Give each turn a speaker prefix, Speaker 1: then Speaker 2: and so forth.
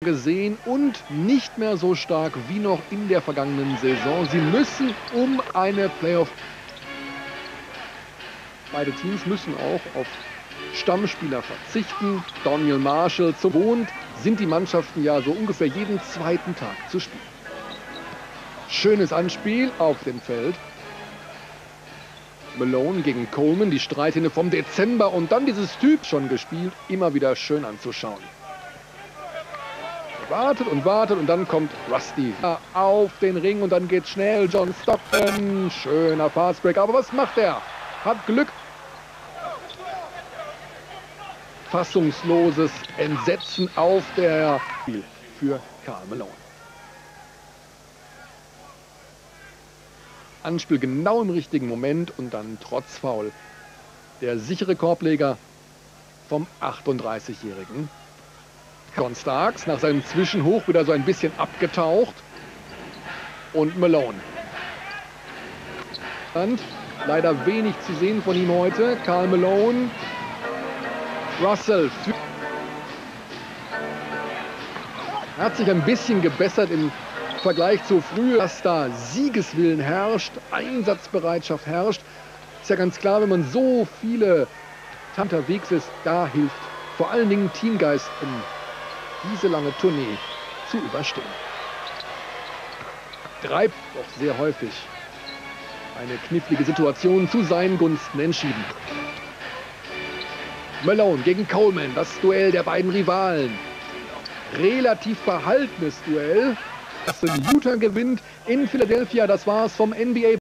Speaker 1: gesehen und nicht mehr so stark wie noch in der vergangenen Saison. Sie müssen um eine Playoff. Beide Teams müssen auch auf Stammspieler verzichten. Daniel Marshall zum Mond sind die Mannschaften ja so ungefähr jeden zweiten Tag zu spielen. Schönes Anspiel auf dem Feld. Malone gegen Coleman, die Streithähne vom Dezember und dann dieses Typ schon gespielt. Immer wieder schön anzuschauen. Wartet und dann kommt Rusty auf den Ring und dann geht schnell John Stockton. Schöner Fastbreak, aber was macht er? Hat Glück. Fassungsloses Entsetzen auf der Spiel für Karl Malone. Anspiel genau im richtigen Moment und dann trotz Foul der sichere Korbleger vom 38-Jährigen. John Starks nach seinem Zwischenhoch wieder so ein bisschen abgetaucht. Und Malone. Und leider wenig zu sehen von ihm heute. Karl Malone. Russell. Er hat sich ein bisschen gebessert im Vergleich zu früher, dass da Siegeswillen herrscht, Einsatzbereitschaft herrscht. Ist ja ganz klar, wenn man so viele unterwegs ist, da hilft vor allen Dingen Teamgeist, um diese lange Tournee zu überstehen. Treibt doch sehr häufig eine knifflige Situation zu seinen Gunsten entschieden. Malone gegen Coleman, das Duell der beiden Rivalen. Relativ verhaltenes Duell. Das Utah gewinnt in Philadelphia, das war's vom NBA.